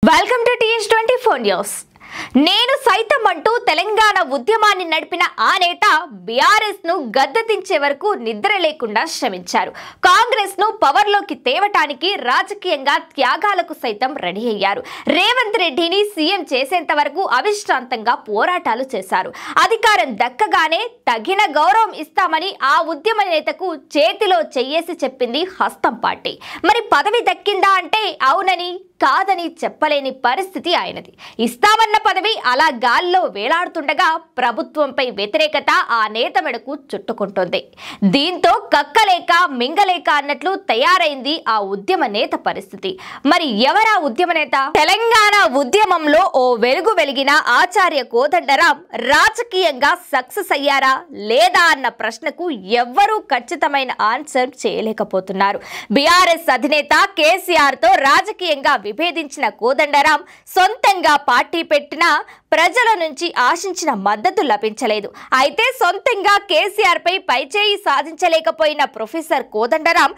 Welcome to TH24 news. నేను సైతం అంటూ తెలంగాణ ఉద్యమాన్ని నడిపిన ఆ నేత బీఆర్ఎస్ ను గద్దెదించే వరకు నిద్ర లేకుండా శ్రమించారు. కాంగ్రెస్ ను పవర్ లోకి తేవటానికి రాజకీయంగా త్యాగాలకు సైతం రెడీ అయ్యారు. రేవంత్ రెడ్డిని సీఎం చేసేంత వరకు అవిశ్రాంతంగా పోరాటాలు చేశారు. అధికారం దక్కగానే తగిన గౌరవం ఇస్తామని ఆ ఉద్యమ నేతకు చేతిలో చెయ్యేసి చెప్పింది హస్తం పార్టీ. మరి పదవి దక్కిందా అంటే అవునని కాదని చెప్పలేని పరిస్థితి ఆయనది. ఇస్తామన్న పదవి అలా గాల్లో వేలాడుతుండగా ప్రభుత్వంపై వ్యతిరేకత ఆ నేత మెడకు చుట్టుకుంటుంది. దీంతో కక్కలేక మింగలేక అన్నట్లు తయారైంది ఆ ఉద్యమ నేత పరిస్థితి. మరి ఎవరా ఉద్యమ నేత? తెలంగాణ ఉద్యమంలో ఓ వెలుగు వెలిగిన ఆచార్య కోదండరాం రాజకీయంగా సక్సెస్ అయ్యారా లేదా అన్న ప్రశ్నకు ఎవ్వరూ ఖచ్చితమైన ఆన్సర్ చేయలేకపోతున్నారు. బీఆర్ఎస్ అధినేత కేసీఆర్ తో రాజకీయంగా విభేదించిన కోదండరాం సొంతంగా పార్టీ పెట్టినా ప్రజల నుంచి ఆశించిన మద్దతు లభించలేదు. అయితే సొంతంగా కేసీఆర్ పై పైచేయి సాధించలేకపోయిన ప్రొఫెసర్ కోదండరాం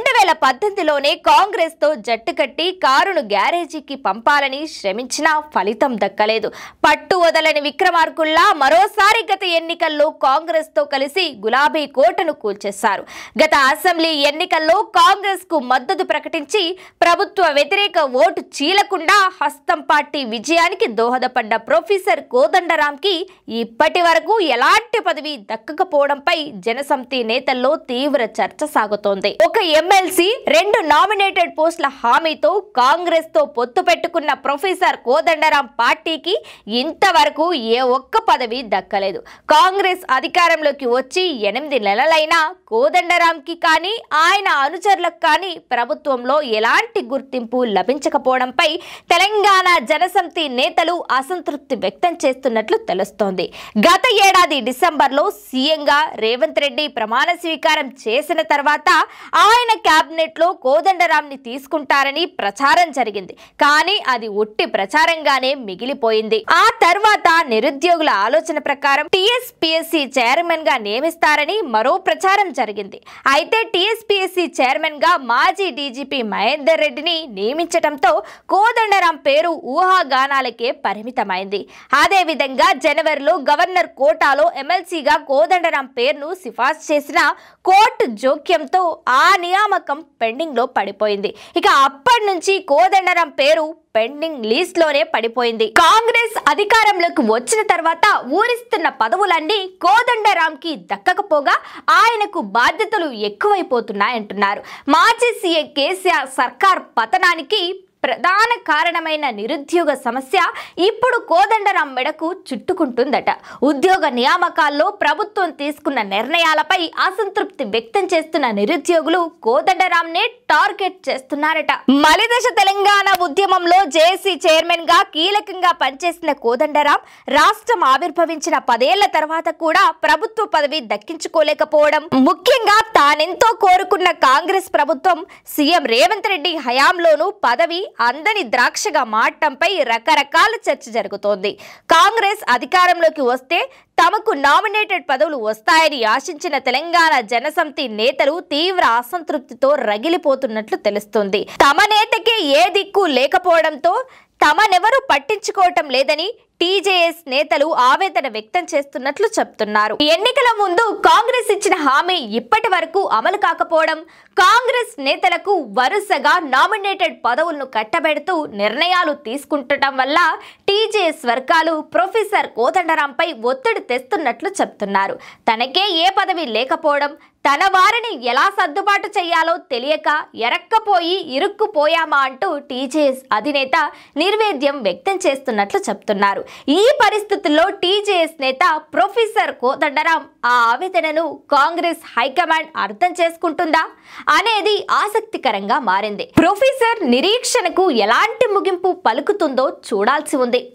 2018లోనే కాంగ్రెస్ తో జట్టు కట్టి కారును గ్యారేజీకి పంపాలని శ్రమించినా ఫలితం దక్కలేదు. పట్టు వదలని విక్రమార్కుల్లా మరోసారి గత ఎన్నికల్లో కాంగ్రెస్ తో కలిసి గులాబీ కోటను కూల్చేశారు. గత అసెంబ్లీ ఎన్నికల్లో కాంగ్రెస్ కు మద్దతు ప్రకటించి ప్రభుత్వ వ్యతిరేక ఓటు చీలకుండా హస్తం పార్టీ విజయానికి దోహదపడ్డ ప్రొఫెసర్ కోదండరాం కి ఇప్పటి వరకు ఎలాంటి పదవి దక్కకపోవడంపై జనసమితి నేతల్లో తీవ్ర చర్చ సాగుతోంది. ఒక ఎమ్మెల్సీ 2 నామినేటెడ్ పోస్టుల హామీతో కాంగ్రెస్ తో పొత్తు పెట్టుకున్న ప్రొఫెసర్ కోదండరాం పార్టీకి ఇంతవరకు ఏ ఒక్క పదవి దక్కలేదు. కాంగ్రెస్ అధికారంలోకి వచ్చి 8 నెలలైనా కోదండరాంకి కానీ ఆయన అనుచరులకు కానీ ప్రభుత్వంలో ఎలాంటి గుర్తింపు లభించకపోవడంపై తెలంగాణ జనసమితి నేతలు అసంతృప్తి వ్యక్తం చేస్తున్నట్లు తెలుస్తోంది. గత ఏడాది డిసెంబర్లో సీఎంగా రేవంత్ రెడ్డి ప్రమాణ స్వీకారం చేసిన తర్వాత ఆయన కేబినెట్ లో కోదండరాం ని తీసుకుంటారని ప్రచారం జరిగింది. కానీ అది ఉట్టి ప్రచారంగానే మిగిలిపోయింది. ఆ తర్వాత నిరుద్యోగుల ఆలోచన ప్రకారం టీఎస్పీఎస్సీ చైర్మన్ గా నియమిస్తారని మరో ప్రచారం జరిగింది. అయితే టీఎస్పీఎస్సీ చైర్మన్ గా మాజీ డీజీపీ మహేందర్ రెడ్డిని నియమించడంతో కోదండరాం పేరు ఊహాగానాలకే పరిమితమైంది. అదే విధంగా జనవరిలో గవర్నర్ కోటాలో ఎమ్మెల్సీగా కోదండరాం పేరును సిఫార్సు చేసిన కోర్టు జోక్యంతో ఆ నియామకం పెండింగ్ లో పడిపోయింది. ఇక అప్పటి నుంచి కోదండరాం పేరు పెండింగ్ లిస్ట్ లోనే పడిపోయింది. కాంగ్రెస్ అధికారంలోకి వచ్చిన తర్వాత ఊరిస్తున్న పదవులన్నీ కోదండరాం కి దక్కకపోగా ఆయనకు బాధ్యతలు ఎక్కువైపోతున్నాయంటున్నారు. మాజీ సీఎం కేసీఆర్ సర్కార్ పతనానికి ప్రధాన కారణమైన నిరుద్యోగ సమస్య ఇప్పుడు కోదండరాం మెడకు చుట్టుకుంటుందట. ఉద్యోగ నియామకాల్లో ప్రభుత్వం తీసుకున్న నిర్ణయాలపై అసంతృప్తి వ్యక్తం చేస్తున్న నిరుద్యోగులు కోదండరాంనే టార్గెట్ చేస్తున్నారట. మలిదశ తెలంగాణ ఉద్యమంలో జేఏసీ చైర్మన్ గా కీలకంగా పనిచేసిన కోదండరాం రాష్ట్రం ఆవిర్భవించిన 10 ఏళ్ల తర్వాత కూడా ప్రభుత్వ పదవి దక్కించుకోలేకపోవడం, ముఖ్యంగా తానెంతో కోరుకున్న కాంగ్రెస్ ప్రభుత్వం సీఎం రేవంత్ రెడ్డి హయాంలోనూ పదవి అందని ద్రాక్షగా మారటంపై రకరకాల చర్చ జరుగుతోంది. కాంగ్రెస్ అధికారంలోకి వస్తే తమకు నామినేటెడ్ పదవులు వస్తాయని ఆశించిన తెలంగాణ జనసమితి నేతలు తీవ్ర అసంతృప్తితో రగిలిపోతున్నట్లు తెలుస్తుంది. తమ నేతకే ఏ దిక్కు లేకపోవడంతో తమనెవరూ పట్టించుకోవటం లేదని టీజేఎస్ నేతలు ఆవేదన వ్యక్తం చేస్తున్నట్లు చెప్తున్నారు. ఎన్నికల ముందు కాంగ్రెస్ ఇచ్చిన హామీ ఇప్పటి వరకు అమలు కాకపోవడం, కాంగ్రెస్ నేతలకు వరుసగా నామినేటెడ్ పదవులను కట్టబెడుతూ నిర్ణయాలు తీసుకుంటడం వల్ల టీజేఎస్ వర్గాలు ప్రొఫెసర్ కోదండరాంపై ఒత్తిడి తెస్తున్నట్లు చెప్తున్నారు. తనకే ఏ పదవి లేకపోవడం, తన వారిని ఎలా సర్దుబాటు చేయాలో తెలియక ఎరక్కపోయి ఇరుక్కుపోయామా అంటూ టీజేఎస్ అధినేత నిర్వేద్యం వ్యక్తం చేస్తున్నట్లు చెప్తున్నారు. ఈ పరిస్థితుల్లో టీజేఎస్ నేత ప్రొఫెసర్ కోదండరాం ఆ ఆవేదనను కాంగ్రెస్ హైకమాండ్ అర్థం చేసుకుంటుందా అనేది ఆసక్తికరంగా మారింది. ప్రొఫెసర్ నిరీక్షణకు ఎలాంటి ముగింపు పలుకుతుందో చూడాల్సి ఉంది.